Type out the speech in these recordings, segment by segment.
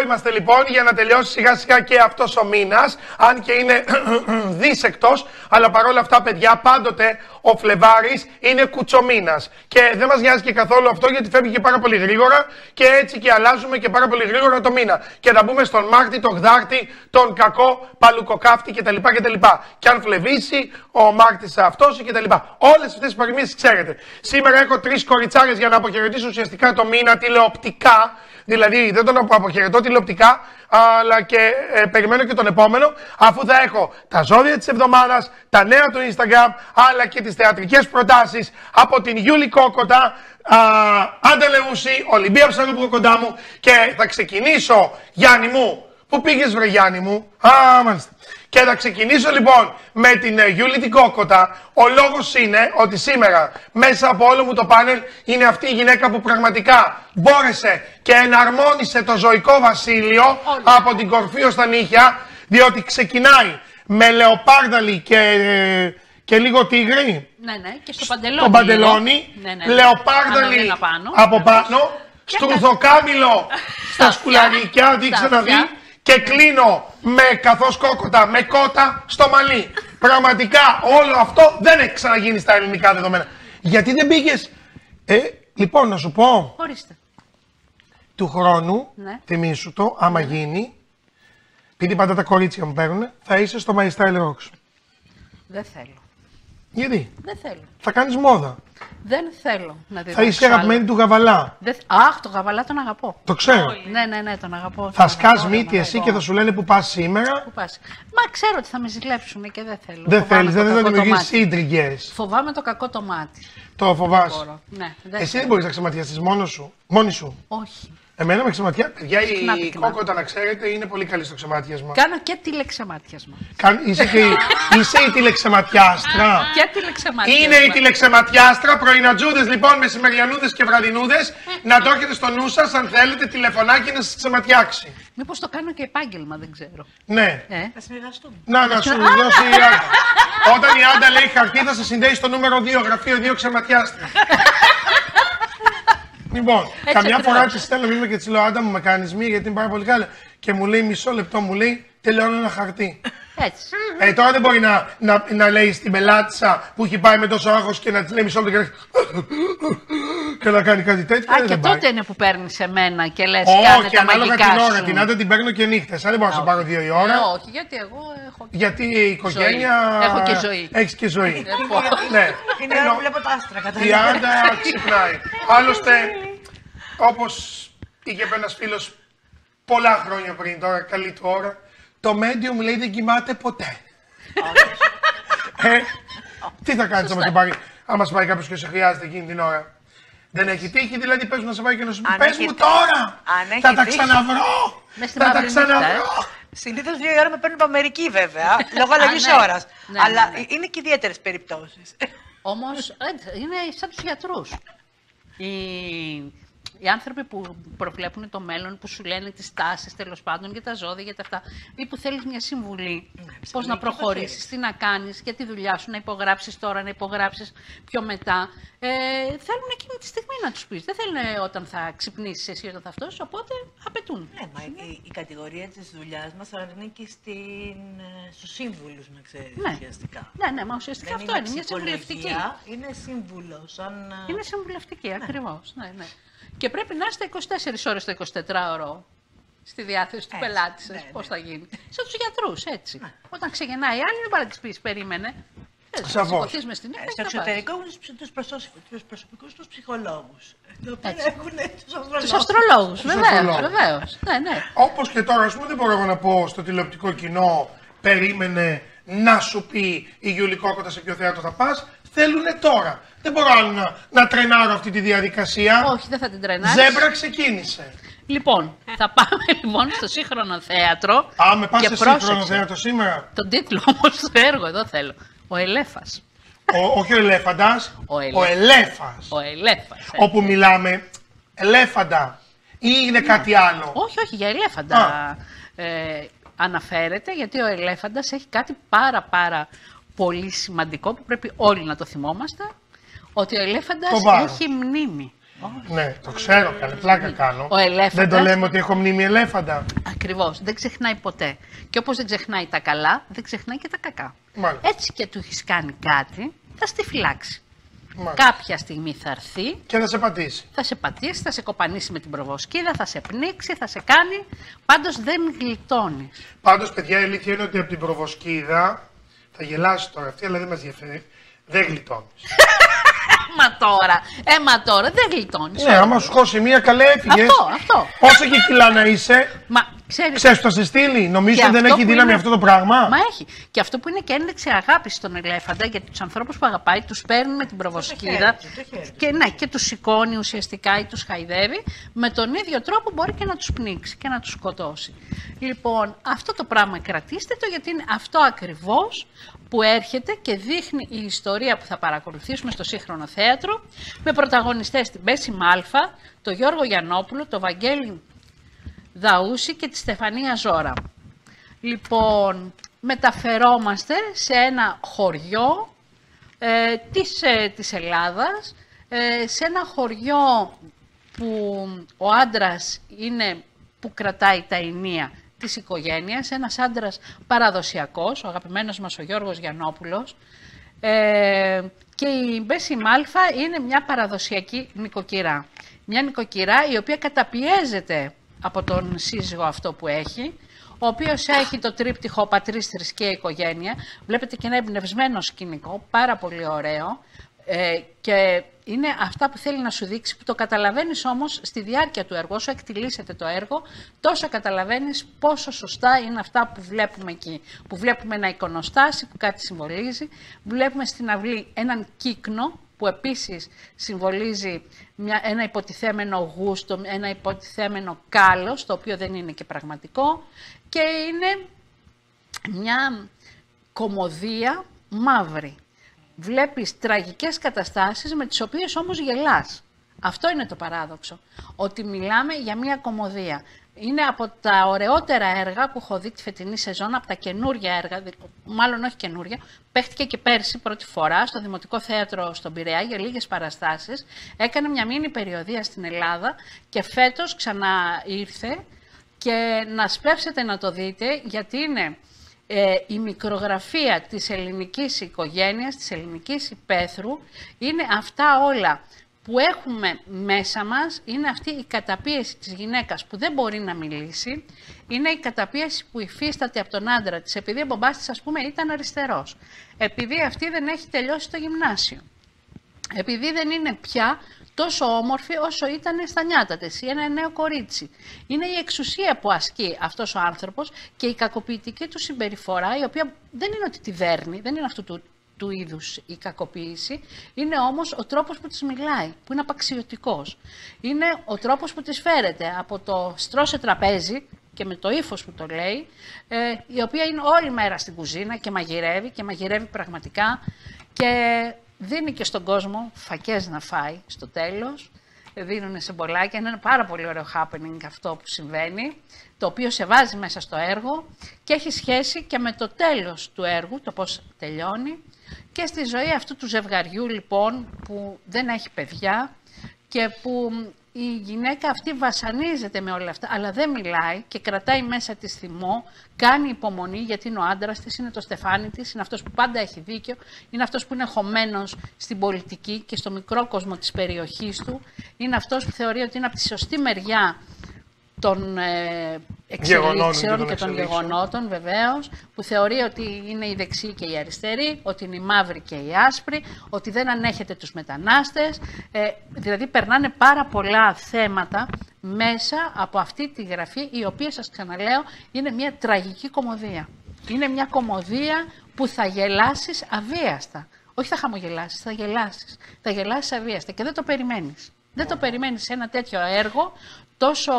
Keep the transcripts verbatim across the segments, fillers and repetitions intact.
είμαστε λοιπόν για να τελειώσει σιγά σιγά και αυτός ο μήνας, αν και είναι δίσεκτος, αλλά παρόλα αυτά παιδιά πάντοτε ο Φλεβάρης είναι κουτσομήνας και δεν μας νοιάζει και καθόλου αυτό γιατί φεύγει και πάρα πολύ γρήγορα και έτσι και αλλάζουμε και πάρα πολύ γρήγορα το μήνα και θα μπούμε στον Μάρτη, τον Γδάρτη, τον κακό παλουκοκάφτη κτλ. κτλ. Και αν φλεβήσει ο Μάρτης αυτός κτλ. Όλες αυτές τις παροιμίες ξέρετε. Σήμερα έχω τρεις κοριτσάρες για να αποχαιρετήσω ουσιαστικά το μήνα τηλεοπτικά. Δηλαδή δεν τον αποχαιρετώ τηλεοπτικά, αλλά και ε, περιμένω και τον επόμενο, αφού θα έχω τα ζώδια της εβδομάδας, τα νέα του Instagram, αλλά και τις θεατρικές προτάσεις από την Γιούλη Κόκοτα, Άντε Λεούση, Ολυμπία Ψαροπού κοντά μου και θα ξεκινήσω, Γιάννη μου, πού πήγες βρε Γιάννη μου, α, μάλιστα. Και θα ξεκινήσω λοιπόν με την uh, Γιούλη την Κόκοτα. Ο λόγος είναι ότι σήμερα μέσα από όλο μου το πάνελ είναι αυτή η γυναίκα που πραγματικά μπόρεσε και εναρμόνισε το ζωικό βασίλειο Όλοι. από την κορφή ως τα νύχια, διότι ξεκινάει με λεοπάρδαλη και, ε, και λίγο τίγρη. Ναι, ναι, και στο παντελόνι. Το παντελόνι, ναι, ναι, ναι. Λεοπάρδαλη από πάνω, στουρθοκάμιλο στα σκουλαρίκια, δείξε να δει. Και κλείνω με καθώς Κόκοτα, με κότα στο μαλλί. Πραγματικά όλο αυτό δεν έχει ξαναγίνει στα ελληνικά δεδομένα. Γιατί δεν πήγες... Ε, λοιπόν, να σου πω... Ορίστε. Του χρόνου, ναι. θυμήσου το, άμα ναι. γίνει, επειδή πάντα τα κορίτσια μου παίρνουν, θα είσαι στο My Style Rocks. Δεν θέλω. Γιατί? Δεν θέλω. Θα κάνεις μόδα. Δεν θέλω να δει. Θα είσαι αγαπημένη του Γαβαλά. Δε... Αχ, το Γαβαλά τον αγαπώ. Το ξέρω. Ναι, ναι, ναι, τον αγαπώ. Θα σκάς μύτη εσύ και θα σου λένε που πας σήμερα. Που πας. Μα ξέρω ότι θα με ζηλέψουν και δεν θέλω. Δεν θέλεις, δεν θα δημιουργήσεις ίντριγκες. Φοβάμαι το κακό το μάτι. Το φοβάσαι. Ναι, δεν εσύ δεν μπορείς να ξεματιαστείς μόνος σου. Μόνη σου. Όχι. Εμένα με ξεματιά. Παιδιά, η Κόκοτα, να ξέρετε, είναι πολύ καλή στο ξεμάτιασμα. Κάνω και τηλεξεματιασμα. Κάν, είσαι, και, είσαι η τηλεξεματιάστρα. Και τηλεξεματιασμα. Είναι η τηλεξεματιάστρα. Πρωινατζούδες λοιπόν, μεσημεριανούδες και βραδινούδες. Να το έχετε στο νου σας αν θέλετε τηλεφωνάκι να σας ξεματιάξει. Μήπως το κάνω και επάγγελμα, δεν ξέρω. Ναι. Ε, θα συνεργαστούμε. Να, να σου δώσει η Άντα. Όταν η Άντα λέει χαρτί, θα σε συνδέει στο νούμερο δύο, γραφείο δύο ξεματιάστρα. Λοιπόν, έτσι καμιά ακριβώς. φορά τη στέλνω μήνυμα και τη λέω Άντα μου με κάνεις μία γιατί είναι πάρα πολύ καλή. Και μου λέει μισό λεπτό, μου λέει τελειώνω ένα χαρτί. Έτσι. Ε, τώρα δεν μπορεί να, να, να λέει στην πελάτησα που έχει πάει με τόσο άγχος και να τη λέει μισό λεπτό και, και να κάνει κάτι τέτοιο. Α, δεν και δεν τότε είναι που παίρνει σε μένα και λες όχι, κάνε τα ανάλογα μαγικά την ώρα. σου. Την Άντα την παίρνω και νύχτες. Αν δεν μπορώ να σε πάρω δύο η ώρα. Ε, όχι, γιατί εγώ έχω. Γιατί η οικογένεια. Ζωή. Έχω και ζωή. Έχεις και ζωή. Ναι. Είναι ώρα που βλέπω τα άστρα, κατάλαβα. Η Άντα ξυπνάει. Άλλωστε. Όπως είχε πει ένας φίλος πολλά χρόνια πριν, τώρα καλή του ώρα, το medium λέει δεν κοιμάται ποτέ. ε, τι θα κάνεις άμα, πάρει, άμα σε πάρει κάποιος και σε χρειάζεται εκείνη την ώρα. Δεν έχει τύχη, δηλαδή πες να σε πάει και να σου πει πες μου τώρα, θα τα ξαναβρω, θα τα ξαναβρω. Συνήθως δύο η ώρα με παίρνουν από Αμερική βέβαια, λόγω αλλαγής ώρας. Αλλά είναι και ιδιαίτερες περιπτώσεις. Όμως είναι σαν τους γιατρούς. Οι άνθρωποι που προβλέπουν το μέλλον, που σου λένε τις τάσεις τέλος πάντων για τα ζώδια, για τα αυτά, ή που θέλεις μια συμβουλή, mm, πώς να προχωρήσεις, τι να κάνεις για τη δουλειά σου, να υπογράψεις τώρα, να υπογράψεις πιο μετά. Ε, θέλουν εκείνη τη στιγμή να τους πεις. Δεν θέλουν όταν θα ξυπνήσεις εσύ, όταν θα αυτός, οπότε απαιτούν. Ναι, μα η, η κατηγορία της δουλειάς μας ανήκει στην, στους σύμβουλους, να ξέρεις, ναι. ουσιαστικά. Ναι, ναι, μα ουσιαστικά δεν αυτό είναι, είναι μια συμβουλευτική. Είναι σύμβουλο, σαν... Είναι συμβουλευτική, ναι. Ακριβώς, ναι, ναι. Και πρέπει να είστε είκοσι τέσσερις ώρες το εικοσιτετράωρο στη διάθεση του έτσι, πελάτη σας. Ναι, πώς ναι. θα γίνει. Σαν τους γιατρούς, έτσι. Ναι. Όταν ξεκινάει η άλλη, δεν μπορεί να της πεις, περίμενε. Σαφώς. Στο εξωτερικό έχουν τους προσωπικούς τους ψυχολόγους. Έχουν τους αστρολόγους. Βεβαίως, βεβαίως. Ναι, ναι. Όπως και τώρα, ας πούμε, δεν μπορώ να πω στο τηλεοπτικό κοινό, περίμενε να σου πει η Γιούλη Κόκοτα σε ποιο θέατρο θα πας. Θέλουνε τώρα. Δεν μπορώ άλλο να, να τρενάρω αυτή τη διαδικασία. Όχι, δεν θα την τρενάρεις. Ζέμπρα ξεκίνησε. Λοιπόν, θα πάμε λοιπόν στο σύγχρονο θέατρο. Α, με πας σε σύγχρονο θέατρο σήμερα. Τον τίτλο όμως του έργου εδώ θέλω. Ο Ελέφας. Ο, όχι ο Ελέφαντας, ο, ελε... ο Ελέφας. Ο Ελέφας. Έτσι. Όπου μιλάμε ελέφαντα ή είναι ναι. κάτι άλλο. Όχι, όχι, για ελέφαντα ε, αναφέρεται, γιατί ο ελέφαντας έχει κάτι πάρα πάρα πολύ σημαντικό που πρέπει όλοι να το θυμόμαστε, ότι ο ελέφαντας έχει μνήμη. Ναι, το ξέρω, καλή πλάκα κάνω. Ο ελέφαντας... Δεν το λέμε ότι έχω μνήμη ελέφαντα. Ακριβώς, δεν ξεχνάει ποτέ. Και όπως δεν ξεχνάει τα καλά, δεν ξεχνάει και τα κακά. Μάλιστα. Έτσι και του έχεις κάνει κάτι, θα στη φυλάξει. Μάλιστα. Κάποια στιγμή θα έρθει. Και θα σε πατήσει. Θα σε πατήσει, θα σε κοπανίσει με την προβοσκίδα, θα σε πνίξει, θα σε κάνει. Πάντως δεν γλιτώνεις. Πάντως, παιδιά, η αλήθεια είναι ότι από την προβοσκίδα θα γελάσει τώρα αυτή, αλλά δεν μας ενδιαφέρει. Δεν γλιτώνεις. Μα τώρα, ε, μα τώρα δεν γλιτώνεις. Ναι, άμα σου χώσει μία, καλέ έφυγες. Αυτό, αυτό. Όσο και κιλά να είσαι, Μα ξέρεις. ξέρεις που θα σε στείλει. Νομίζω Και ότι δεν αυτό έχει που δύναμη είναι- αυτό το πράγμα. Μα έχει. Και αυτό που είναι και ένδειξη αγάπη στον ελέφαντα, γιατί τους ανθρώπους που αγαπάει τους παίρνει με την προβοσκίδα χέρι του, το χέρι του. και, ναι, και τους σηκώνει ουσιαστικά ή τους χαϊδεύει. Με τον ίδιο τρόπο μπορεί και να τους πνίξει και να τους σκοτώσει. Λοιπόν, αυτό το πράγμα κρατήστε το, γιατί είναι αυτό ακριβώς που έρχεται και δείχνει η ιστορία που θα παρακολουθήσουμε στο σύγχρονο θέατρο, με πρωταγωνιστές την Μπέση Μάλφα, τον Γιώργο Γιαννόπουλο, τον Βαγγέλη Δαούση και τη Στεφανία Ζώρα. Λοιπόν, μεταφερόμαστε σε ένα χωριό ε, της, ε, της Ελλάδας, ε, σε ένα χωριό που ο άντρας είναι που κρατάει τα ενία της οικογένειας, ένας άντρας παραδοσιακός, ο αγαπημένος μας ο Γιώργος Γιαννόπουλος, ε, και η Μπέση Μάλφα είναι μια παραδοσιακή νοικοκυρά. Μια νοικοκυρά η οποία καταπιέζεται από τον σύζυγο αυτό που έχει, ο οποίος έχει το τρίπτυχο πατρίς, θρησκεία, οικογένεια. Βλέπετε και ένα εμπνευσμένο σκηνικό, πάρα πολύ ωραίο, ε, και είναι αυτά που θέλει να σου δείξει, που το καταλαβαίνεις όμως στη διάρκεια του έργου. Όσο εκτιλήσεται το έργο, τόσο καταλαβαίνεις πόσο σωστά είναι αυτά που βλέπουμε εκεί. Που βλέπουμε ένα εικονοστάσι που κάτι συμβολίζει, βλέπουμε στην αυλή έναν κύκνο, που επίσης συμβολίζει μια, ένα υποτιθέμενο γούστο, ένα υποτιθέμενο κάλος, το οποίο δεν είναι και πραγματικό, και είναι μια κωμωδία μαύρη. Βλέπεις τραγικές καταστάσεις με τις οποίες όμως γελάς. Αυτό είναι το παράδοξο, ότι μιλάμε για μια κωμωδία. Είναι από τα ωραιότερα έργα που έχω δει τη φετινή σεζόν, από τα καινούργια έργα, μάλλον όχι καινούργια, παίχτηκε και πέρσι πρώτη φορά στο Δημοτικό Θέατρο στον Πειραιά για λίγες παραστάσεις. Έκανε μια μίνι περιοδεία στην Ελλάδα και φέτος ξανά ήρθε, και να σπεύσετε να το δείτε, γιατί είναι ε, η μικρογραφία της ελληνικής οικογένειας, της ελληνικής υπαίθρου, είναι αυτά όλα που έχουμε μέσα μας, είναι αυτή η καταπίεση της γυναίκας που δεν μπορεί να μιλήσει, είναι η καταπίεση που υφίσταται από τον άντρα της, επειδή ο μπαμπάς της, ας πούμε, ήταν αριστερός, επειδή αυτή δεν έχει τελειώσει το γυμνάσιο, επειδή δεν είναι πια τόσο όμορφη όσο ήταν στα νιάτα της, ή ένα νέο κορίτσι. Είναι η εξουσία που ασκεί αυτός ο άνθρωπος και η κακοποιητική του συμπεριφορά, η οποία δεν είναι ότι τη δέρνει, δεν είναι αυτού του του είδους η κακοποίηση, είναι όμως ο τρόπος που της μιλάει, που είναι απαξιωτικός. Είναι ο τρόπος που της φέρεται από το στρώσε τραπέζι, και με το ύφος που το λέει, ε, η οποία είναι όλη μέρα στην κουζίνα και μαγειρεύει, και μαγειρεύει πραγματικά, και δίνει και στον κόσμο φακές να φάει στο τέλος, δίνουν σε μπολάκια. Είναι ένα πάρα πολύ ωραίο happening αυτό που συμβαίνει, το οποίο σε βάζει μέσα στο έργο και έχει σχέση και με το τέλος του έργου, το πώς τελειώνει, και στη ζωή αυτού του ζευγαριού, λοιπόν, που δεν έχει παιδιά και που η γυναίκα αυτή βασανίζεται με όλα αυτά, αλλά δεν μιλάει και κρατάει μέσα της θυμό, κάνει υπομονή, γιατί είναι ο άντρας της, είναι το στεφάνι της, είναι αυτός που πάντα έχει δίκιο, είναι αυτός που είναι χωμένος στην πολιτική και στο μικρό κόσμο της περιοχής του, είναι αυτός που θεωρεί ότι είναι από τη σωστή μεριά των ε, εξελίξεων και, και των γεγονότων, βεβαίως, που θεωρεί ότι είναι οι δεξιοί και οι αριστεροί, ότι είναι οι μαύροι και οι άσπροι, ότι δεν ανέχεται τους μετανάστες, ε, δηλαδή περνάνε πάρα πολλά θέματα μέσα από αυτή τη γραφή, η οποία, σας ξαναλέω, είναι μια τραγική κωμωδία. Είναι μια κωμωδία που θα γελάσεις αβίαστα. Όχι θα χαμογελάσεις, θα γελάσεις. Θα γελάσεις αβίαστα και δεν το περιμένεις. Δεν το περιμένεις σε ένα τέτοιο έργο τόσο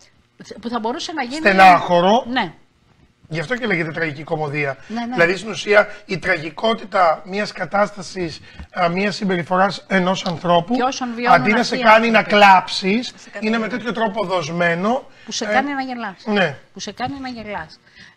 που θα μπορούσε να γίνει... Στενάχωρο. Ναι. Γι' αυτό και λέγεται τραγική κωμωδία. Ναι, ναι. Δηλαδή, στην ουσία, η τραγικότητα μιας κατάστασης, μιας συμπεριφοράς ενός ανθρώπου, αντί να σε κάνει να κλάψεις, είναι με τέτοιο τρόπο δοσμένο. Που σε κάνει ε, να γελάς. Ναι. Που σε κάνει να γελάς.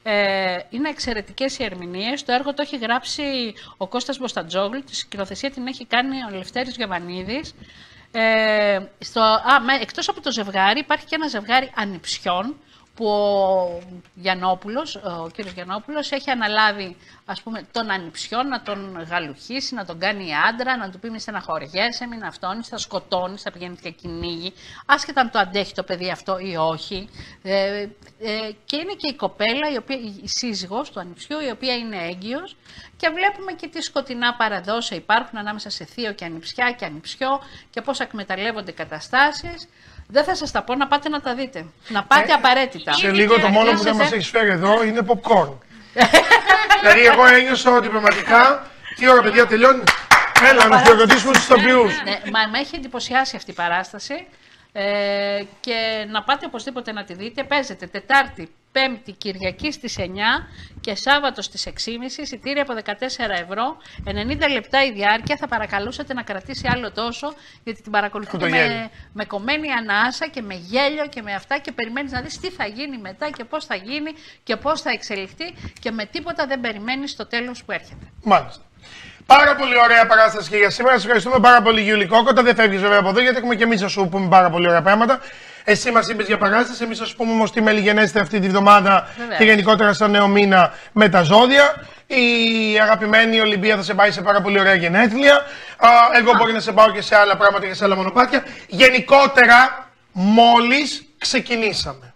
Ε, είναι εξαιρετικές οι ερμηνείες. Το έργο το έχει γράψει ο Κώστας Μποστατζόγλου, τη σκηνοθεσία την έχει κάνει ο Λευτέρης Γεβανίδης. Ε, στο, α, με, εκτός από το ζευγάρι υπάρχει και ένα ζευγάρι ανιψιών που ο Γιαννόπουλος, ο κύριος Γιαννόπουλος έχει αναλάβει, ας πούμε, τον ανιψιό να τον γαλουχίσει, να τον κάνει άντρα, να του πει μη στεναχωριέσαι, μην αυτόνεις, θα σκοτώνεις, θα πηγαίνει και κυνήγι, άσχετα αν το αντέχει το παιδί αυτό ή όχι. Ε, ε, και είναι και η κοπέλα, η, οποία, η σύζυγος του ανιψιού, η οποία είναι έγκυος, και βλέπουμε και τι σκοτεινά παραδόσεις υπάρχουν ανάμεσα σε θείο και ανιψιά και ανιψιό και πώς εκμεταλλεύονται καταστάσεις. Δεν θα σας τα πω, να πάτε να τα δείτε. Να πάτε ε, απαραίτητα. Σε λίγο το μόνο που δεν μας έχει φέρει εδώ είναι popcorn. Δηλαδή εγώ ένιωσα ότι πραγματικά, τι ώρα παιδιά τελειώνει, έλα να χειροκροτήσουμε τους ηθοποιούς. Ναι, μα με έχει εντυπωσιάσει αυτή η παράσταση ε, και να πάτε οπωσδήποτε να τη δείτε. Παίζεται Τετάρτη, Πέμπτη, Κυριακή στις εννιά και Σάββατο στις έξι και μισή, εισιτήρια από δεκατέσσερα ευρώ, ενενήντα λεπτά η διάρκεια. Θα παρακαλούσατε να κρατήσει άλλο τόσο, γιατί την παρακολουθείτε με, με κομμένη ανάσα και με γέλιο και με αυτά και περιμένεις να δεις τι θα γίνει μετά και πώς θα γίνει και πώς θα εξελιχθεί και με τίποτα δεν περιμένεις το τέλος που έρχεται. Μάλιστα. Πάρα πολύ ωραία παράσταση και για σήμερα. Σας ευχαριστούμε πάρα πολύ, Γιούλη Κόκοτα. Δεν φεύγεις βέβαια από εδώ, γιατί έχουμε και εμείς να σου πούμε πάρα πολύ ωραία πράγματα. Εσύ μας είπες για παράσταση, εμείς θα σου πούμε όμως τι μελιγενέστε αυτή τη βδομάδα και γενικότερα σαν νέο μήνα με τα ζώδια. Η αγαπημένη Ολυμπία θα σε πάει σε πάρα πολύ ωραία γενέθλια. Εγώ μπορεί να σε πάω και σε άλλα πράγματα και σε άλλα μονοπάτια. Γενικότερα, μόλις ξεκινήσαμε.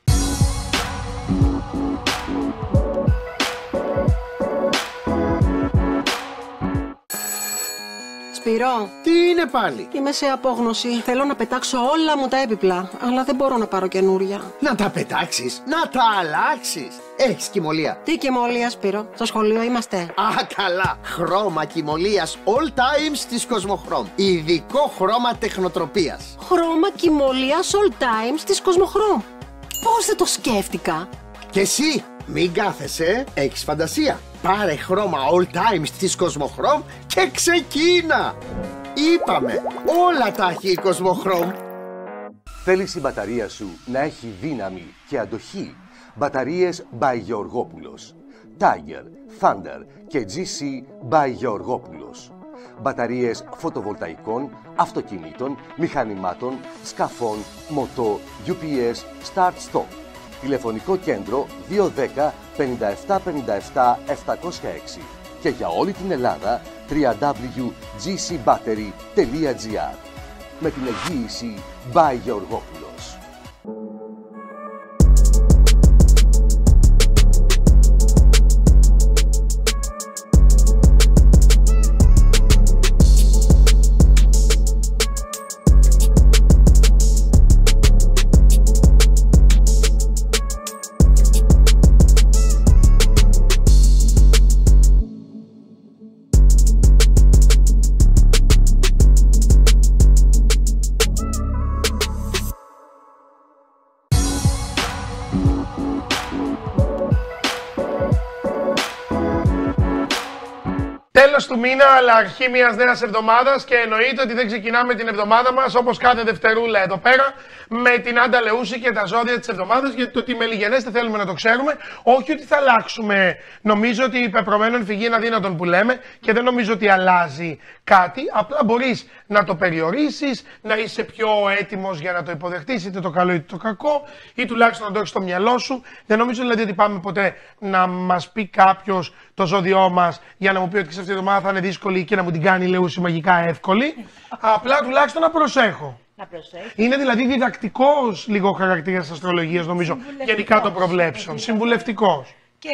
Σπυρό. Τι είναι πάλι? Είμαι σε απόγνωση. Θέλω να πετάξω όλα μου τα έπιπλα, αλλά δεν μπορώ να πάρω καινούρια. Να τα πετάξεις, να τα αλλάξεις. Έχεις κυμολία? Τι κυμολία, Σπύρο? Στο σχολείο είμαστε. Α, καλά. Χρώμα κυμολίας All Times της Κοσμοχρώμ. Ειδικό χρώμα τεχνοτροπίας. Χρώμα κυμολίας All Times της Κοσμοχρώμ. Πώς δεν το σκέφτηκα? Και εσύ, μην κάθεσαι, έχεις φαντασία. Πάρε χρώμα All Times της Κοσμοχρώμ και ξεκίνα! Είπαμε, όλα τα έχει η Κοσμοχρώμ. Θέλεις η μπαταρία σου να έχει δύναμη και αντοχή? Μπαταρίες by Γεωργόπουλος. Tiger, Thunder και τζι σι by Γεωργόπουλος. Μπαταρίες φωτοβολταϊκών, αυτοκινήτων, μηχανημάτων, σκαφών, μοτό, γιου πι ες, start-stop. Τηλεφωνικό κέντρο δύο ένα μηδέν πέντε επτά πέντε επτά επτακόσια έξι και για όλη την Ελλάδα double-u double-u double-u τελεία τζι σι battery τελεία τζι άρ με την εγγύηση by Γεωργόπουλος. Τέλος του μήνα, αλλά αρχή μιας νέας εβδομάδας και εννοείται ότι δεν ξεκινάμε την εβδομάδα μας όπως κάθε Δευτερούλα εδώ πέρα με την Άντα Λεούση και τα ζώδια της εβδομάδας, γιατί το τι μελιγενέστε θέλουμε να το ξέρουμε. Όχι ότι θα αλλάξουμε, νομίζω ότι πεπρωμένον φυγεί ένα δύνατον που λέμε και δεν νομίζω ότι αλλάζει κάτι. Απλά μπορείς να το περιορίσεις, να είσαι πιο έτοιμος για να το υποδεχτείς, είτε το καλό είτε το κακό, ή τουλάχιστον να το έχεις στο μυαλό σου. Δεν νομίζω δηλαδή ότι πάμε ποτέ να μας πει κάποιος το ζώδιό μας για να μου πει ότι σε αυτή τη εβδομάδα θα είναι δύσκολη και να μου την κάνει Λεούση μαγικά εύκολη. Απλά τουλάχιστον να προσέχω. Να προσέχω. Είναι δηλαδή διδακτικός λίγο χαρακτήρας της αστρολογίας, νομίζω, γενικά των προβλέψεων. Συμβουλευτικός. Και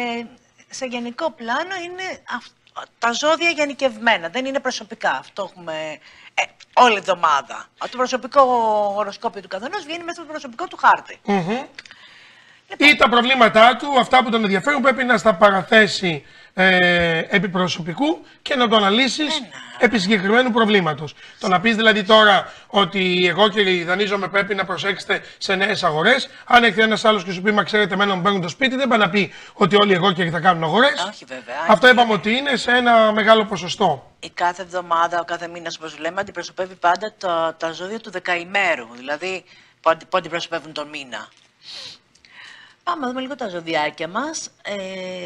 σε γενικό πλάνο είναι αυ- τα ζώδια γενικευμένα, δεν είναι προσωπικά. Αυτό έχουμε ε, όλη τη εβδομάδα. Το προσωπικό οροσκόπιο του καθενός βγαίνει μέσα στο προσωπικό του χάρτη. Mm-hmm. Ή τα προβλήματά του, αυτά που τον ενδιαφέρουν, πρέπει να στα παραθέσει ε, επί προσωπικού και να το αναλύσεις Ένα. επί συγκεκριμένου προβλήματος. Το να πεις δηλαδή τώρα ότι εγώ και δανείζομαι πρέπει να προσέξετε σε νέες αγορές, αν έρθει ένας άλλος και σου πει μα ξέρετε εμένα μου παίρνουν το σπίτι, δεν πάει να πει ότι όλοι εγώ και θα κάνουν αγορές. Όχι βέβαια. Αυτό είπαμε ότι είναι σε ένα μεγάλο ποσοστό. Η κάθε εβδομάδα, ο κάθε μήνας, όπως λέμε, αντιπροσωπεύει πάντα τα, τα ζώδια του δεκαημέρου, δηλαδή που, αντι, που αντιπροσωπεύουν τον μήνα. Πάμε να δούμε λίγο τα ζωδιάκια μας. Ε,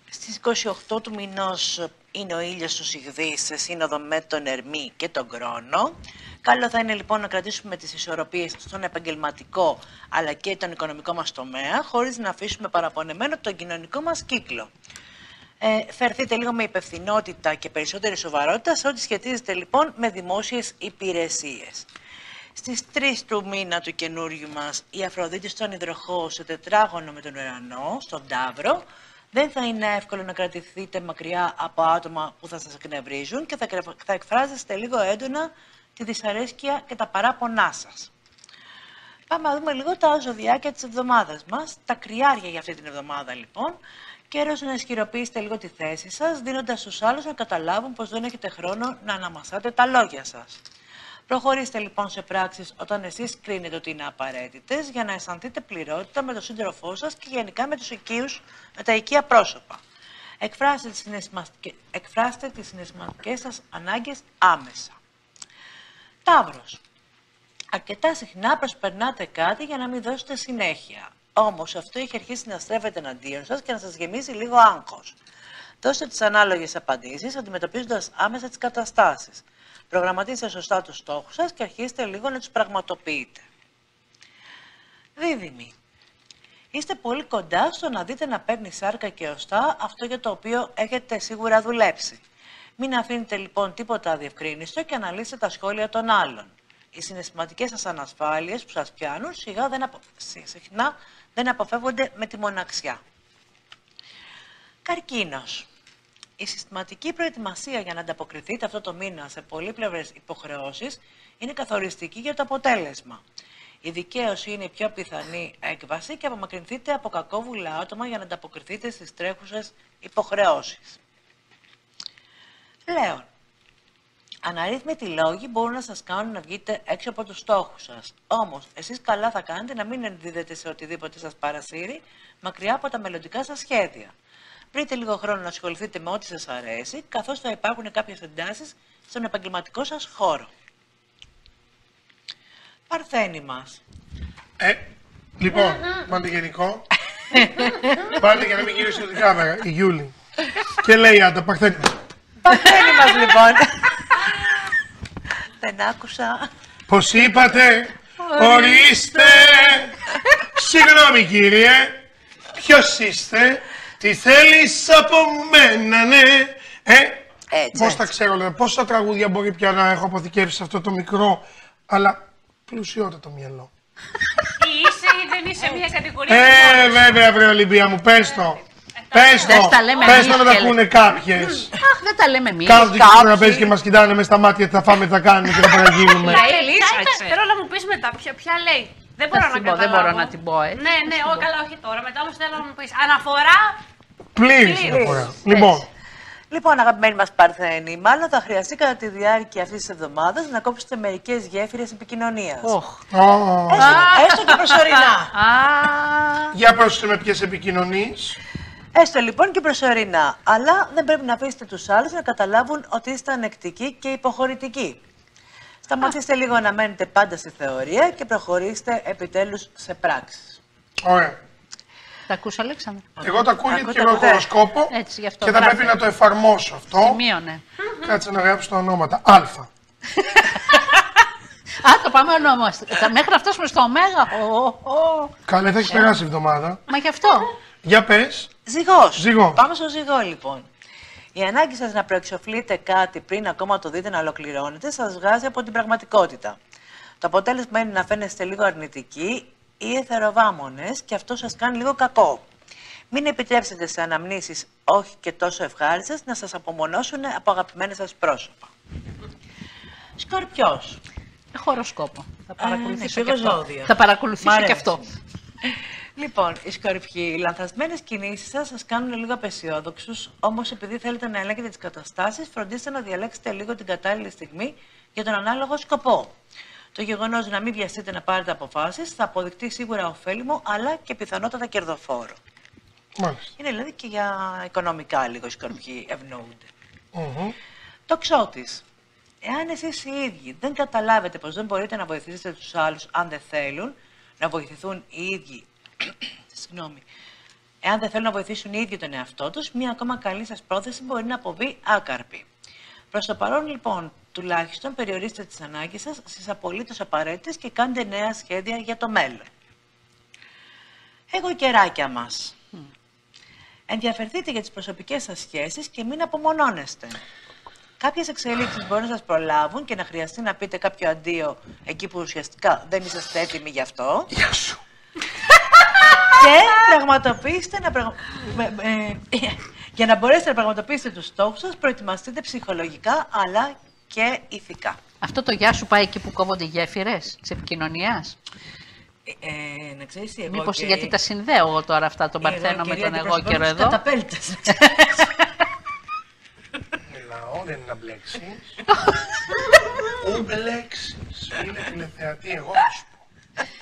Στις είκοσι οκτώ του μηνός είναι ο ήλιος στους Ιχθύς σε σύνοδο με τον Ερμή και τον Κρόνο. Καλό θα είναι λοιπόν να κρατήσουμε τις ισορροπίες στον επαγγελματικό αλλά και τον οικονομικό μας τομέα, χωρίς να αφήσουμε παραπονεμένο τον κοινωνικό μας κύκλο. Ε, φερθείτε λίγο με υπευθυνότητα και περισσότερη σοβαρότητα σε ό,τι σχετίζεται λοιπόν με δημόσιες υπηρεσίες. Στις τρεις του μήνα του καινούριου μας, η Αφροδίτη στον Υδροχόο σε τετράγωνο με τον Ουρανό, στον Ταύρο, δεν θα είναι εύκολο να κρατηθείτε μακριά από άτομα που θα σας εκνευρίζουν και θα, θα εκφράζεστε λίγο έντονα τη δυσαρέσκεια και τα παράπονά σας. Πάμε να δούμε λίγο τα ζωδιάκια της εβδομάδας μας, τα κρυάρια για αυτή την εβδομάδα λοιπόν. Καιρός να ισχυροποιήσετε λίγο τη θέση σας, δίνοντας στους άλλους να καταλάβουν πως δεν έχετε χρόνο να αναμασάτε τα λόγια σας. Προχωρήστε λοιπόν σε πράξεις όταν εσείς κρίνετε ότι είναι απαραίτητες για να αισθανθείτε πληρότητα με τον σύντροφό σας και γενικά με τους οικείους, με τα οικεία πρόσωπα. Εκφράστε τις, συναισθηματικές, εκφράστε τις συναισθηματικές σας ανάγκες άμεσα. Ταύρος. Αρκετά συχνά προσπερνάτε κάτι για να μην δώσετε συνέχεια. Όμως αυτό έχει αρχίσει να στρέφεται εναντίον σας και να σας γεμίζει λίγο άγχος. Δώστε τις ανάλογες απαντήσεις αντιμετωπίζοντας άμεσα τις καταστάσεις. Προγραμματίστε σωστά τους στόχους σας και αρχίστε λίγο να τους πραγματοποιείτε. Δίδυμοι. Είστε πολύ κοντά στο να δείτε να παίρνει σάρκα και οστά αυτό για το οποίο έχετε σίγουρα δουλέψει. Μην αφήνετε λοιπόν τίποτα αδιευκρίνιστο και αναλύστε τα σχόλια των άλλων. Οι συναισθηματικές σας ανασφάλειες που σας πιάνουν σιγά δεν απο... συχνά δεν αποφεύγονται με τη μοναξιά. Καρκίνος. Η συστηματική προετοιμασία για να ανταποκριθείτε αυτό το μήνα σε πολύπλευρες υποχρεώσεις είναι καθοριστική για το αποτέλεσμα. Η δικαίωση είναι η πιο πιθανή έκβαση και απομακρυνθείτε από κακόβουλα άτομα για να ανταποκριθείτε στις τρέχουσες υποχρεώσεις. Λέων. Αναρρύθμιτοι λόγοι μπορούν να σας κάνουν να βγείτε έξω από τους στόχους σας. Όμως, εσείς καλά θα κάνετε να μην ενδίδετε σε οτιδήποτε σας παρασύρει, μακριά από τα μελλοντικά σας σχέδια. Βρείτε λίγο χρόνο να ασχοληθείτε με ό,τι σας αρέσει, καθώς θα υπάρχουν κάποιες εντάσεις στον επαγγελματικό σας χώρο. Παρθένη μας. Ε, λοιπόν, πάτε γενικό. Πάτε για να μην γυρίσω την κάμερα, η Γιούλη. Και λέει άντα, Παρθένη μας. Παρθένη μας λοιπόν. Δεν άκουσα. Πώς είπατε, ορίστε. Συγγνώμη κύριε, ποιος είστε, τι θέλεις από μένα, ναι. Ε, έτσι, πώς τα ξέρω, λέω, πόσα τραγούδια μπορεί πια να έχω αποθηκεύσει σε αυτό το μικρό, αλλά πλουσιότατο μυαλό. Είσαι ή δεν είσαι μια κατηγορία. Ε, βέβαια, βρε Ολυμπία μου, πες το. Πες το, πες το να τα ακούνε κάποιες. Αχ, δεν τα λέμε εμείς. Κάθονται να παίζει και μας κοιτάνε μες στα μάτια, τι θα φάμε, τι θα κάνουμε και θα παραγίνουμε. Θέλω να μου πεις μετά ποια λέει. Δεν μπορώ να καταλάβω. Δεν μπορώ να την πω, έτσι. Ναι, ναι, όχι, καλά, όχι τώρα. Μετά όμως θέλω να μου πεις αναφορά. Πλήρης αναφορά. Λοιπόν. Λοιπόν, αγαπημένοι μας Παρθένοι, μάλλον θα χρειαστεί κατά τη διάρκεια αυτής της εβδομάδας να κόψετε μερικές γέφυρες επικοινωνίας. Oh. Oh. Έστω, έστω και προσωρινά. Για πρόσεχε με ποιες επικοινωνείς. Έστω λοιπόν και προσωρινά. Αλλά δεν πρέπει να αφήσετε τους άλλους να καταλάβουν ότι είστε ανεκτικοί και υποχωρητικοί. Σταματήστε λίγο να μένετε πάντα στη θεωρία και προχωρήστε επιτέλους σε πράξεις. Ωραία. Τα ακούς, Αλέξανδρα? Εγώ τα ακούω γιατί έχω χοροσκόπο και θα πρέπει να το εφαρμόσω αυτό. Σημείωνε. Κάτσε να γράψω τα ονόματα. Α. Α, το πάμε ονόμαστε. Μέχρι να φτάσουμε στο Ωμέγα. Καλέ, θα έχει περάσει η εβδομάδα. Μα γι' αυτό. Για πες. Ζυγός. Ζυγό. Πάμε στο Ζυγό λοιπόν. Η ανάγκη σας να προεξοφλείτε κάτι πριν ακόμα το δείτε να ολοκληρώνετε σας βγάζει από την πραγματικότητα. Το αποτέλεσμα είναι να φαίνεστε λίγο αρνητικοί ή εθεροβάμονες και αυτό σας κάνει λίγο κακό. Μην επιτρέψετε σε αναμνήσεις όχι και τόσο ευχάριστες να σας απομονώσουν από αγαπημένα σας πρόσωπα. Σκορπιός. Έχω χοροσκόπο. Θα παρακολουθήσω ε, και αυτό. ζώδιο. Θα παρακολουθήσω και αυτό. Λοιπόν, οι Σκορπιοί, οι λανθασμένες κινήσεις σας σας κάνουν λίγο απεσιόδοξους, όμως επειδή θέλετε να ελέγχετε τις καταστάσεις, φροντίστε να διαλέξετε λίγο την κατάλληλη στιγμή για τον ανάλογο σκοπό. Το γεγονός να μην βιαστείτε να πάρετε αποφάσεις θα αποδειχτεί σίγουρα ωφέλιμο, αλλά και πιθανότατα κερδοφόρο. Μάλιστα. Είναι δηλαδή και για οικονομικά λίγο οι Σκορπιοί ευνοούνται. Mm-hmm. Τοξότης. Εάν εσείς οι ίδιοι δεν καταλάβετε πως δεν μπορείτε να βοηθήσετε τους άλλους αν δεν θέλουν, να βοηθηθούν οι ίδιοι, συγγνώμη, Εάν δεν θέλουν να βοηθήσουν οι ίδιοι τον εαυτό τους, μία ακόμα καλή σας πρόθεση μπορεί να αποβεί άκαρπη. Προς το παρόν, λοιπόν, τουλάχιστον περιορίστε τις ανάγκες σας στις απολύτως απαραίτητες και κάντε νέα σχέδια για το μέλλον. Εγώ καιράκια μας. Mm. Ενδιαφερθείτε για τις προσωπικές σας σχέσεις και μην απομονώνεστε. Κάποιες εξελίξεις μπορεί να σας προλάβουν και να χρειαστεί να πείτε κάποιο αντίο εκεί που ουσιαστικά δεν είσαστε έτοιμοι γι' αυτό. Γεια σου. Και πραγματοποιήστε να πραγμα... ε, για να μπορέσετε να πραγματοποιήσετε τους στόχους σας, προετοιμαστείτε ψυχολογικά αλλά και ηθικά. Αυτό το γεια σου πάει εκεί που κόβονται οι γέφυρες της επικοινωνίας. Ε, ε, να ξέρεις τι, εγώ Μήπως και... γιατί τα συνδέω εγώ τώρα αυτά, τον Παρθένο με τον εγώ καιρό εδώ. Καταπέλτες. Μιλάω, δεν είναι να μπλέξεις. Ου μπλέξεις. Είναι τηλεθεατή, εγώ θα σου πω.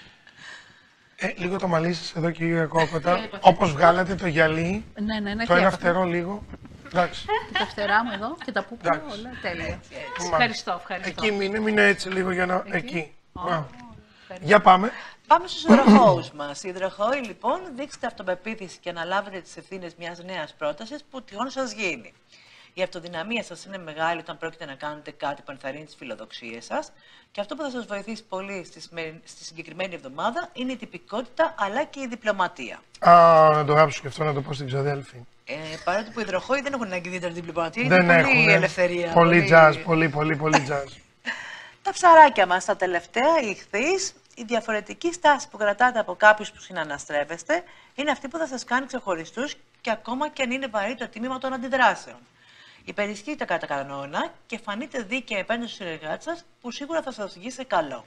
Ε, λίγο το μαλλί σας εδώ, κύριε Κόκοτα. Όπως βγάλατε το γυαλί, Ναι, ναι, ναι. το ένα φτερό λίγο. Εντάξει. Τα φτερά μου εδώ και τα πούπα όλα τέλεια. Ευχαριστώ, ευχαριστώ. Εκεί μείνε, μείνε έτσι λίγο για να... Εκεί. Για πάμε. Πάμε στους υδροχόους μας. Οι υδροχόοι, λοιπόν, δείξτε αυτοπεποίθηση και αναλάβετε τις ευθύνες μιας νέας πρότασης που τυχόν σας γίνει. Η αυτοδυναμία σας είναι μεγάλη όταν πρόκειται να κάνετε κάτι που ενθαρρύνει τις φιλοδοξίες σας. Και αυτό που θα σας βοηθήσει πολύ στη, στη συγκεκριμένη εβδομάδα είναι η τυπικότητα αλλά και η διπλωματία. Α, να το γράψω και αυτό να το πω στην ξαδέλφη. Ε, παρότι που οι υδροχόοι δεν έχουν ανάγκη ιδιαίτερη διπλωματία, δεν είναι πολύ έχουν, ελευθερία. Πολύ τζαζ, πολύ, πολύ, πολύ, πολύ τζαζ. Τα ψαράκια μας, τα τελευταία, οι ηχθείς, η διαφορετική στάση που κρατάτε από κάποιους που συναναστρέφεστε είναι αυτή που θα σας κάνει ξεχωριστούς και ακόμα και αν είναι βαρύ το τίμημα των αντιδράσεων. Υπερισχύτε κατά κανόνα και φανείτε δίκαιοι απέναντι στους συνεργάτες σας που σίγουρα θα σας βγει σε καλό.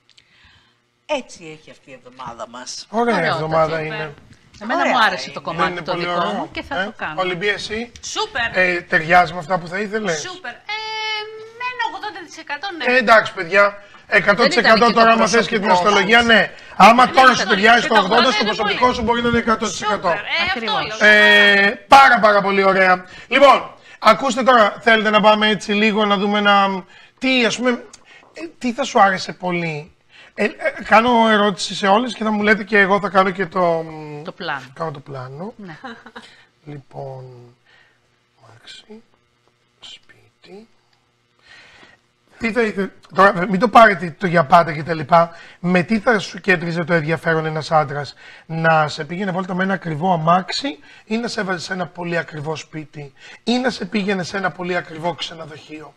Έτσι έχει αυτή η εβδομάδα μας. Ωραία Ωραίο, εβδομάδα το είναι. Εμένα Ωραία, μου άρεσε είναι. το κομμάτι Είναι το πολύ δικό ωραίο. μου και θα Ε, το κάνω. Ολυμπή, εσύ. Σούπερ. Ε, ταιριάζει με αυτά που θα ήθελες. Σούπερ. Ε, με ένα ογδόντα τοις εκατό ναι. Ε, εντάξει, παιδιά. εκατό τοις εκατό Δεν ήταν και τώρα, το άμα θες και την προσωπικό αστρολογία, ναι. Άμα τώρα σου ήταν. ταιριάζει Και το το ογδόντα, ογδόντα στο είναι προσωπικό πολύ. σου μπορεί να είναι εκατό τοις εκατό. Σούπερ. Ε, αυτό Ακριβώς. λέω. Ε, πάρα πάρα πολύ ωραία. Λοιπόν, ακούστε τώρα, θέλετε να πάμε έτσι λίγο να δούμε ένα... Τι, ας πούμε, ε, τι θα σου άρεσε πολύ. Ε, ε, κάνω ερώτηση σε όλες και θα μου λέτε και εγώ θα κάνω και το... Το πλάνο. Κάνω το πλάνο. Ναι. Λοιπόν, μάξι, σπίτι. Τι θα ήθελε, τώρα μην το πάρετε το για πάντα και τα λοιπά. Με τι θα σου κέντριζε το ενδιαφέρον ένας άντρας, να σε πήγαινε βόλτα με ένα ακριβό αμάξι ή να σε έβαζε σε ένα πολύ ακριβό σπίτι ή να σε πήγαινε σε ένα πολύ ακριβό ξενοδοχείο.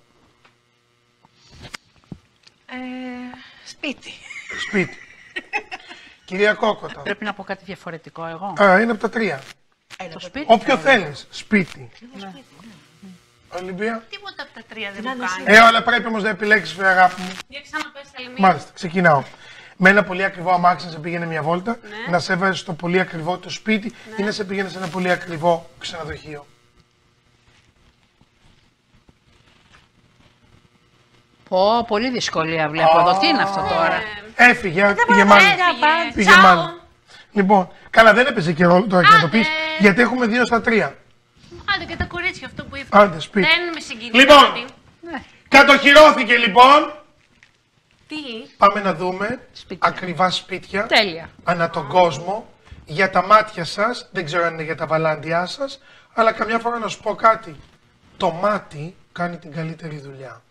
Ε, σπίτι. Σπίτι. Κυρία Κόκοτα. Πρέπει να πω κάτι διαφορετικό εγώ. Α, είναι από τα τρία. Το σπίτι. Όποιο θέλεις. Σπίτι. Ναι. Ολυμπία. Τίποτα από τα τρία δεν μου κάνει. Ε, αλλά πρέπει όμως να επιλέξεις, φίλε αγάπη μου. Για ξαναπες άλλη μία. Μάλιστα, ξεκινάω. Με ένα πολύ ακριβό αμάξι να σε πήγαινε μια βόλτα, Ναι. να σε έβαζε στο πολύ ακριβό το σπίτι ή να σε πήγαινε σε ένα πολύ ακριβό ξενοδοχείο. Πω, πολύ δυσκολία βλέπω εδώ. Τι είναι αυτό τώρα. Έφυγε, πήγε μάλλον. Έφυγε. Πήγε Τσάου. μάλλον. Λοιπόν, καλά, δεν έπαιζε και ρόλο τώρα και να το Άντε. πεις, γιατί έχουμε δύο στα τρία. Άντε και τα κορίτσια αυτό που είπα. Άντε, σπίτι. Δεν με συγκινεί. Λοιπόν. κάτι. Κατοχυρώθηκε λοιπόν. Τι. Πάμε να δούμε Σπίτια. ακριβά σπίτια Τέλεια. ανά τον κόσμο. Για τα μάτια σας, δεν ξέρω αν είναι για τα βαλάντια σας, αλλά καμιά φορά να σου πω κάτι. Το μάτι κάνει την καλύτερη δουλειά.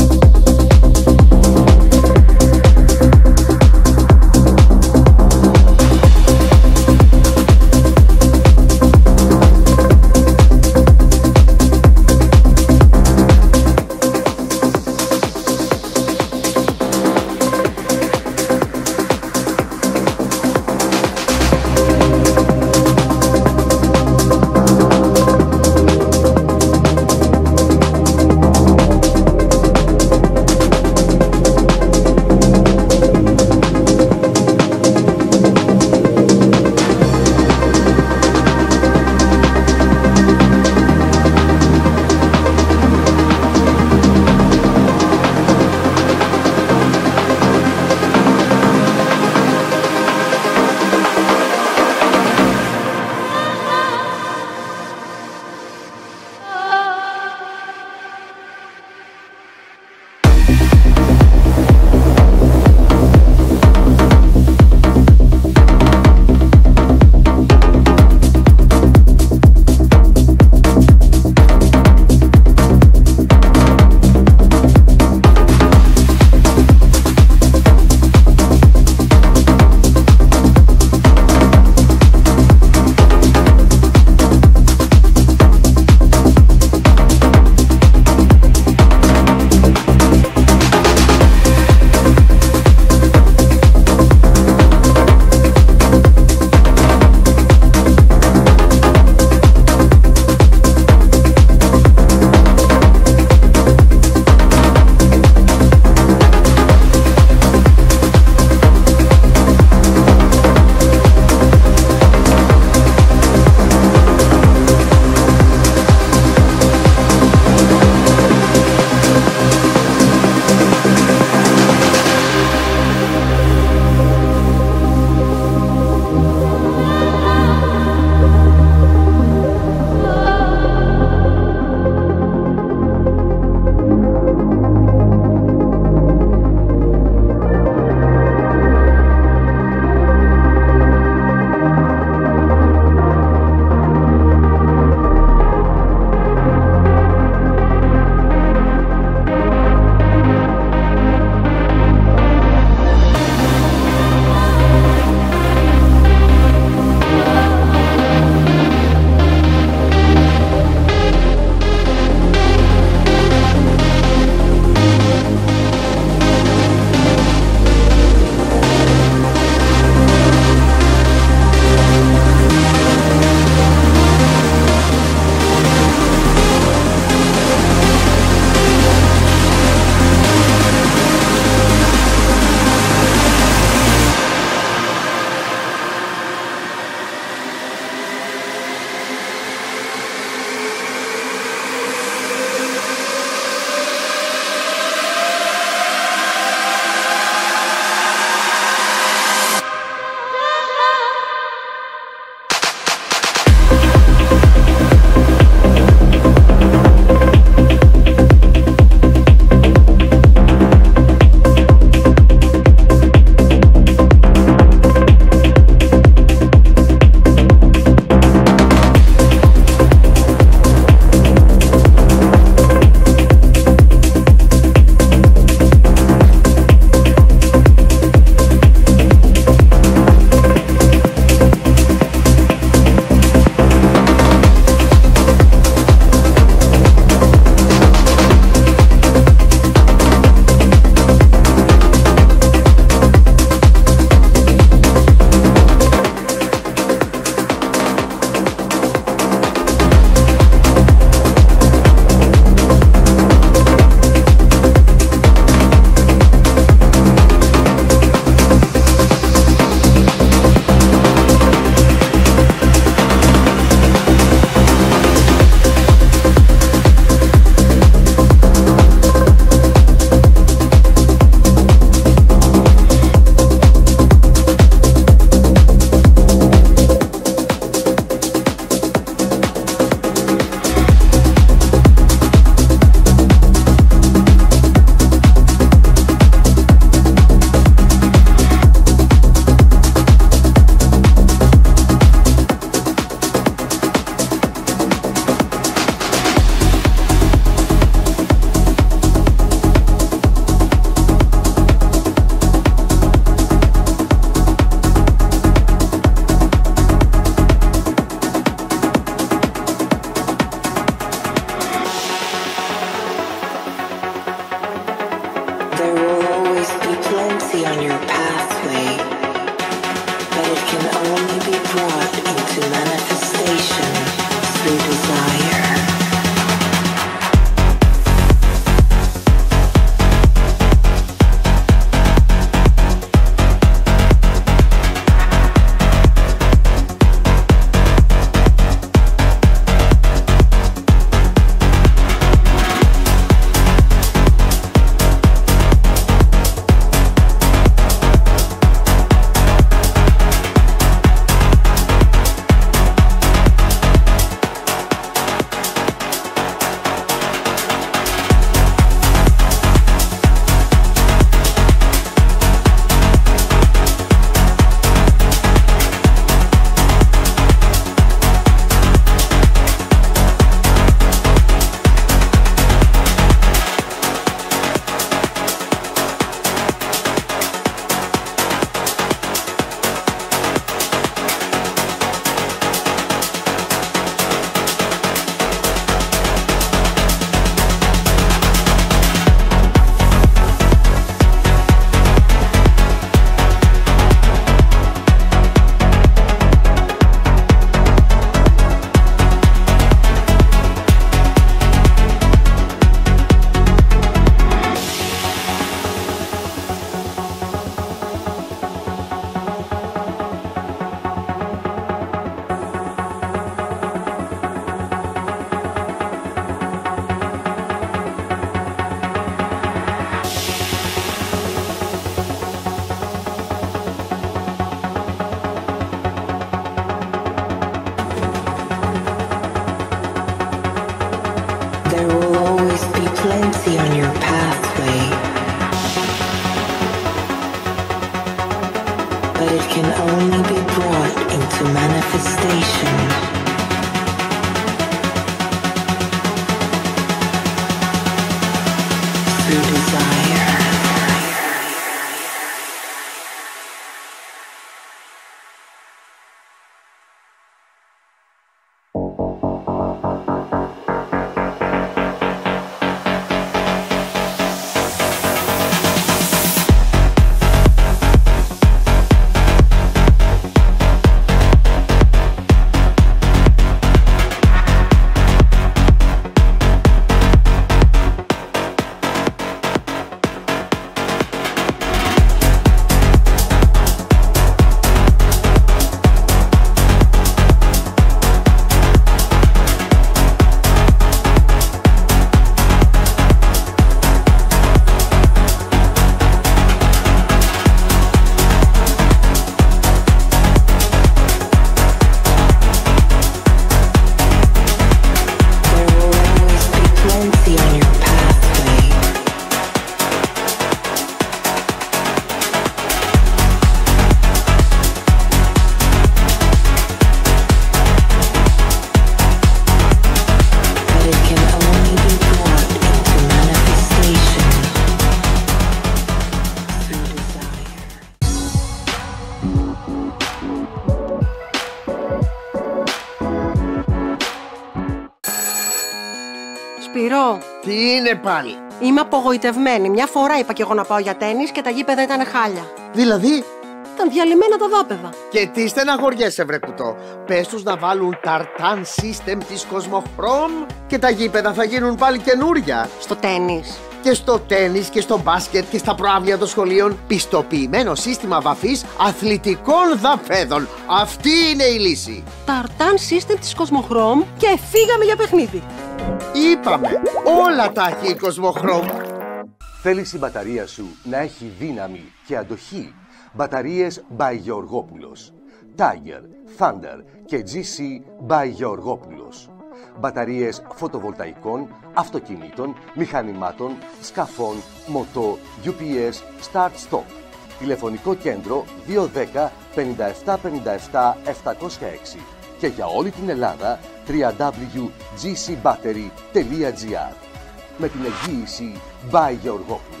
Σπυρό, Τι είναι πάλι? είμαι απογοητευμένη. Μια φορά είπα κι εγώ να πάω για τένις και τα γήπεδα ήταν χάλια. Δηλαδή, Ήταν διαλυμένα τα δάπεδα. και τι στεναχωριέσαι βρε κουτό. Πες τους να βάλουν ταρτάν σύστεμ της Κοσμοχρόμ και τα γήπεδα θα γίνουν πάλι καινούρια. Στο τένις. Και στο τένις και στο μπάσκετ και στα προαύλια των σχολείων πιστοποιημένο σύστημα βαφής αθλητικών δαφέδων. Αυτή είναι η λύση. Ταρτάν σύστεμ της Κοσμοχρόμ και φύγαμε για παιχνίδι. Είπαμε, όλα τα έχει η Κοσμοχρόμ. Θέλεις η μπαταρία σου να έχει δύναμη και αντοχή? Μπαταρίες by Γεωργόπουλος. Tiger, Thunder και τζι σι by Γεωργόπουλος. Μπαταρίες φωτοβολταϊκών, αυτοκινήτων, μηχανημάτων, σκαφών, μοτό, γιου πι ες, start-stop. Τηλεφωνικό κέντρο δύο ένα μηδέν πέντε επτά πέντε επτά επτακόσια έξι και για όλη την Ελλάδα double-u double-u double-u τελεία τζι σι battery τελεία τζι άρ με την εγγύηση by Γεωργόπουλος.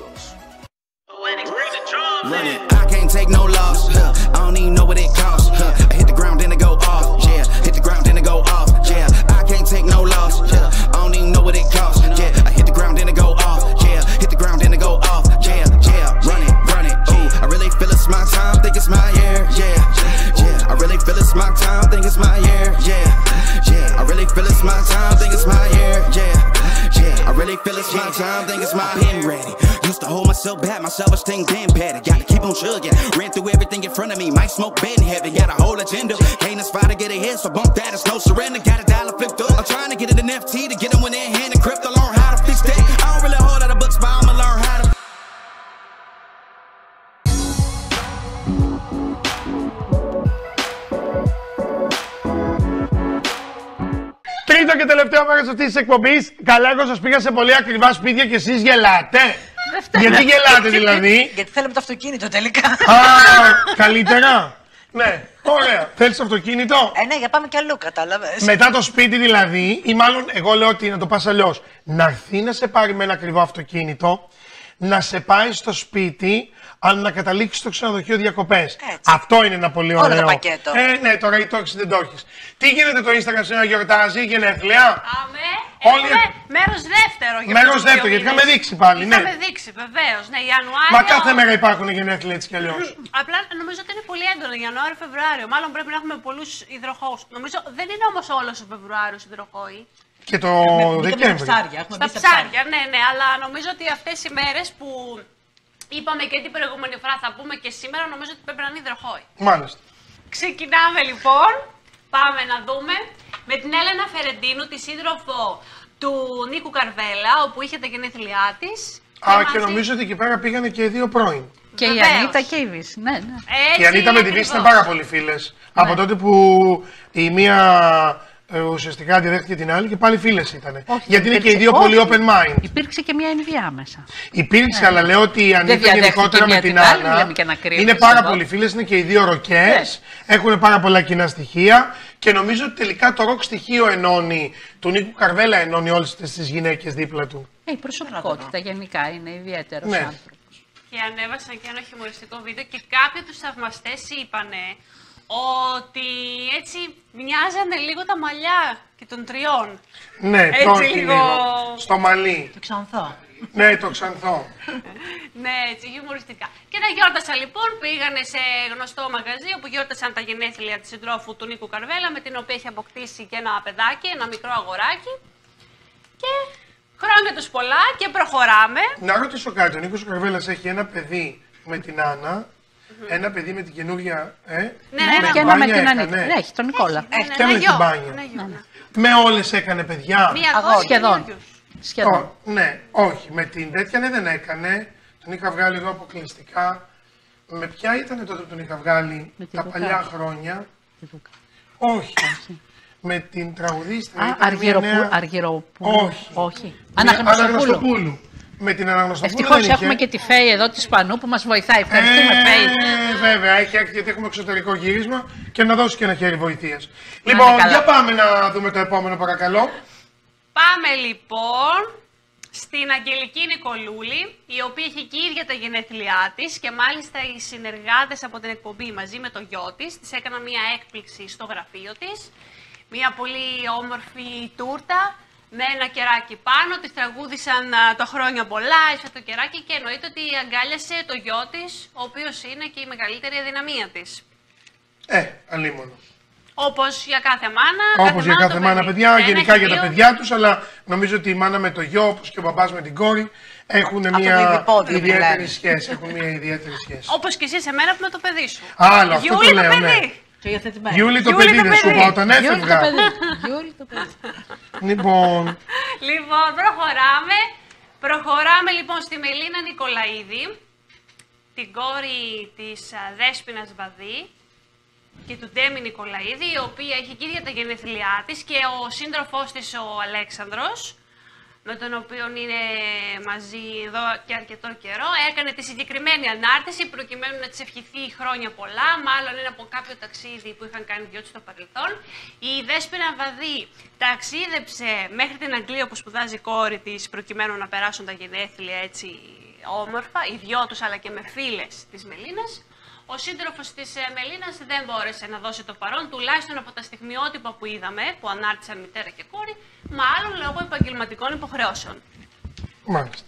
Running. I can't take no loss. Huh. I don't even know what it costs. Huh. I hit the ground, then it go off. Yeah, hit the ground, then it go off. Yeah, I can't take no loss. Yeah, I don't even know what it costs. Yeah, I hit the ground, then it go off. Yeah, hit the ground, then it go off. Yeah, yeah, run it, run it. Ooh, I really feel it's my time, think it's my year. Yeah, yeah, I really feel it's my time, think it's my year. Yeah, yeah, I really feel it's my time, think it's my year. Yeah, yeah, I really feel it's my time, think it's my been ready. Used to hold myself back, my self-esteem been better. Gotta keep on chugging. Ran through everything in front of me. Might smoke bed in heaven. Got a whole agenda. Can't aspire to get ahead, so bump that. It's no surrender. Got a dollar flipped up. I'm trying to get it in F T to get them when they're in hand and crypto. Learn how to fix that. I don't really hold out of books, but I'ma learn how to. Τρίτο και τελευταίο μέρος αυτής της εκπομπής. Καλά, εγώ σας πήγα σε πολύ ακριβά σπίτια και εσείς γελάτε. Γιατί γελάτε δηλαδή? Γιατί θέλαμε το αυτοκίνητο τελικά. Α, καλύτερα. Ναι, ωραία. Θέλεις αυτοκίνητο? Ε, ναι, για πάμε κι αλλού, κατάλαβες. Μετά το σπίτι δηλαδή, ή μάλλον εγώ λέω ότι να το πας αλλιώς. Να έρθει να σε πάρει με ένα ακριβό αυτοκίνητο, να σε πάει στο σπίτι, αλλά να καταλήξει στο ξενοδοχείο διακοπές. Αυτό είναι ένα πολύ ωραίο. Όλο το πακέτο. Ε, ναι, τώρα ή το έχεις ή δεν το έχεις. Τι γίνεται το Instagram σήμερα, γιορτάζει, γενέθλια? Άμε, Όλοι... έχουμε μέρος δεύτερο. Για Μέρος δεύτερο, γιατί είχαμε δείξει πάλι, ναι. Είχαμε δείξει, βεβαίως. Ναι, Ιανουάριο. Μα κάθε μέρα υπάρχουν γενέθλια έτσι κι αλλιώς. Απλά νομίζω ότι είναι πολύ έντονο Ιανουάριο-Φεβρουάριο. Μάλλον πρέπει να έχουμε πολλούς υδροχόους. Νομίζω δεν είναι όμως όλος ο Φεβρουάριος υδροχόοι. Και το Δεκέμβρη. Στα ψάρια, ναι, ναι. Αλλά νομίζω ότι αυτές οι μέρες που είπαμε και την προηγούμενη φορά, θα πούμε και σήμερα, νομίζω ότι πρέπει να είναι υδροχόοι. Μάλιστα. Ξεκινάμε λοιπόν. Πάμε να δούμε με την Έλενα Φερεντίνου, τη σύντροφο του Νίκου Καρβέλα, όπου είχε τα γενέθλιά της. Α, και, και νομίζω ότι εκεί πέρα πήγανε και οι δύο πρώην. Και βεβαίως. Η Ανίτα και η Βύση. Ναι, ναι. Έτσι, η Ανίτα με τη Βύση ήταν πάρα πολύ φίλες. Ναι. Από τότε που η μία ε, ουσιαστικά αντιδέχτηκε την άλλη και πάλι φίλες ήταν. Γιατί είναι και οι δύο όχι, πολύ open mind. Υπήρξε και μια ενδιά μέσα. Υπήρξε, ναι. Αλλά λέω ότι η Ανίτα γενικότερα με την Άννα είναι πάρα πολύ φίλες, είναι και οι δύο ροκές, ναι. Έχουν πάρα πολλά κοινά στοιχεία και νομίζω ότι τελικά το ροκ στοιχείο ενώνει, του Νίκου Καρβέλα ενώνει όλες τις γυναίκες δίπλα του. Ε, η προσωπικότητα γενικά είναι ιδιαίτερος, ναι. Άνθρωπος. Και ανέβασαν και ένα χιουμοριστικό βίντεο και κάποιοι τους θαυμαστές είπανε ότι έτσι μοιάζανε λίγο τα μαλλιά και των τριών. Ναι, έτσι λίγο... λίγο στο μαλλί. Το ξανθό. Ναι, το ξανθό. Ναι, έτσι, χιουμοριστικά. Και τα γιόρτασαν λοιπόν, πήγανε σε γνωστό μαγαζί όπου γιόρτασαν τα γενέθλια της συντρόφου του Νίκου Καρβέλα, με την οποία έχει αποκτήσει και ένα παιδάκι, ένα μικρό αγοράκι. Και χρόνια τους πολλά και προχωράμε. Να ρωτήσω κάτι, ο Νίκος Καρβέλας έχει ένα παιδί με την Άννα. Mm-hmm. Ένα παιδί με την καινούργια. Ε, ναι, ναι, και ένα με την Ανίτα. Ναι, έχει τον Νικόλα. Έχει και με την μπάνια. Ναι, ναι. Με όλες έκανε παιδιά. Μία αγόρι. Σχεδόν. Σχεδόν. Oh, ναι, όχι. Με την τέτοια ναι, δεν έκανε. Τον είχα βγάλει εγώ αποκλειστικά. Με ποια ήταν τότε που τον είχα βγάλει με τα παλιά χρόνια. Όχι. Με την τραγουδίστρια. Α, Αργυροπούλου. Αργυροπούλου. Όχι. Όχι. Αναγνωστοπούλου. Με την Αναγνωστοπούλου. Ευτυχώς έχουμε και τη Φέη εδώ τη Σπανού που μας βοηθάει. Ευχαριστούμε, ε, Φέη. Βέβαια, έχει έρθει γιατί έχουμε εξωτερικό γύρισμα και να δώσει και ένα χέρι βοηθείας. Λοιπόν, για πάμε να δούμε το επόμενο, παρακαλώ. Πάμε λοιπόν στην Αγγελική Νικολούλη, η οποία έχει και η ίδια τα γενέθλιά της και μάλιστα οι συνεργάτες από την εκπομπή μαζί με το γιο της της έκαναν μια έκπληξη στο γραφείο της. Μια πολύ όμορφη τούρτα με ένα κεράκι πάνω, της τραγούδησαν α, το χρόνια πολλά, είσαι το κεράκι και εννοείται ότι αγκάλιασε το γιο της, ο οποίος είναι και η μεγαλύτερη αδυναμία της. Ε, αλίμονο. Όπως για κάθε μάνα. Όπως για κάθε μάνα, παιδιά, Ένα γενικά για δύο. τα παιδιά τους, αλλά νομίζω ότι η μάνα με το γιο, όπως και ο μπαμπάς με την κόρη, έχουν μια ιδιαίτερη σχέση. Έχουν μια ιδιαίτερη σχέση. Όπως και εσύ σε μένα που με το παιδί σου. Άλλο, αυτό Γιούλη το λέω, το παιδί. ναι. Το υιοθετημένο. Γιούλη το Γιούλη παιδί, το δεν σου παιδί. είπα όταν έφευγα. Γιούλη το παιδί. Λοιπόν, Λοιπόν, προχωράμε. Προχωράμε λοιπόν στη Μελίνα Νικολαίδη, την κόρη της α, Δέσποινας Βαδί και του Ντέμι Νικολαίδη, η οποία έχει και ίδια τα γενέθλιά της, και ο σύντροφός της ο Αλέξανδρος, με τον οποίο είναι μαζί εδώ και αρκετό καιρό, έκανε τη συγκεκριμένη ανάρτηση προκειμένου να της ευχηθεί χρόνια πολλά, μάλλον είναι από κάποιο ταξίδι που είχαν κάνει δυο τους στο παρελθόν. Η Δέσποινα Βαδί ταξίδεψε μέχρι την Αγγλία όπου σπουδάζει η κόρη της, προκειμένου να περάσουν τα γενέθλια έτσι όμορφα, οι δυο τους αλλά και με φίλες της Μελίνας. Ο σύντροφος της Μελίνας δεν μπόρεσε να δώσει το παρόν, τουλάχιστον από τα στιγμιότυπα που είδαμε, που ανάρτησαν μητέρα και κόρη, μάλλον λόγω επαγγελματικών υποχρεώσεων. μάλιστα.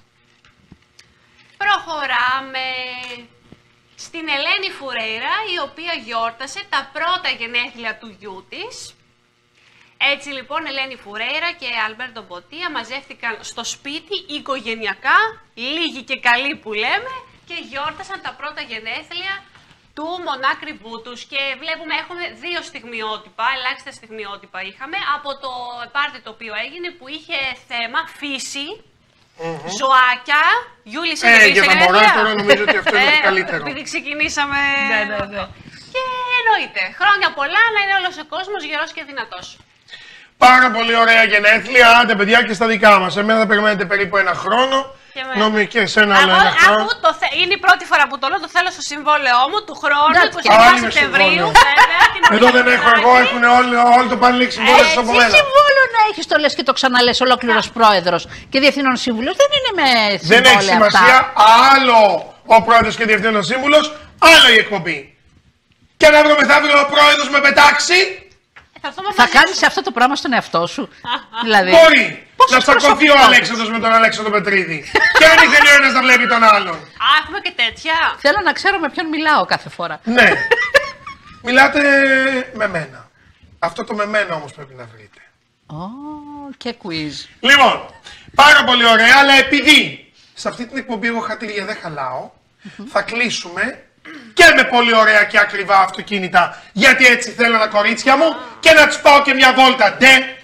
Προχωράμε στην Ελένη Φουρέιρα, η οποία γιόρτασε τα πρώτα γενέθλια του γιού της. Έτσι λοιπόν, Ελένη Φουρέιρα και Αλμπέρτο Μποτία μαζεύτηκαν στο σπίτι οικογενειακά, λίγοι και καλοί που λέμε, και γιόρτασαν τα πρώτα γενέθλια του μονάκριβού τους. Και βλέπουμε έχουμε δύο στιγμιότυπα, ελάχιστα στιγμιότυπα είχαμε, από το πάρτι το οποίο έγινε, που είχε θέμα φύση, mm-hmm. ζωάκια. Γιούλη, σε Ε, δεν για τα γενέθλια? μωρά τώρα νομίζω ότι αυτό είναι το καλύτερο. Επειδή ξεκινήσαμε... Ναι, ναι, ναι. Και εννοείται, χρόνια πολλά, να είναι όλος ο κόσμος γερός και δυνατός. Πάρα πολύ ωραία γενέθλια, άντε παιδιά, και στα δικά μας. Εμένα θα περιμένετε περίπου ένα χρόνο. Νομίζω και εσένα άλλο ένα χρόνο. Αφού το θε... είναι η πρώτη φορά που το λέω, το θέλω στο συμβόλαιό μου του χρόνου, Εντάξει, είκοσι εννέα άλλη με Σεπτεμβρίου. συμβόλαιο. Βέβαια, την Εδώ δεν έχω Πρωτομαγαζάκι. εγώ, έχουν όλοι, όλοι το πάνε λήξει συμβόλαιο Έτσι, από μένα. συμβόλαιο να έχεις, το λες και το ξαναλες ολόκληρος πρόεδρος και διευθύνων σύμβουλος. Δεν είναι με συμβόλαια Δεν έχει σημασία, αυτά. άλλο ο πρόεδρος και διευθύνων σύμβουλος, άλλο η εκπομπή. Και να βρω μεθαύριο ο πρόεδρος με πετάξει, Θα, έρθουμε Θα μαζί κάνεις σου. αυτό το πράγμα στον εαυτό σου. Δηλαδή, μπορεί πόσες να στακωθεί ο προσωπικότητες. Αλέξανδρος με τον Αλέξανδρο Πετρίδη. Και δεν ήθελε ο ένας να βλέπει τον άλλον. Α, έχουμε και τέτοια. Θέλω να ξέρω με ποιον μιλάω κάθε φορά. Ναι. Μιλάτε με μένα. Αυτό το με μένα όμως πρέπει να βρείτε. Ω, και quiz. Λοιπόν, πάρα πολύ ωραία, αλλά επειδή σε αυτή την εκπομπή εγώ χατήρια δεν χαλάω, θα κλείσουμε και με πολύ ωραία και ακριβά αυτοκίνητα, γιατί έτσι θέλω τα κορίτσια μου, και να τους πάω και μια βόλτα ντε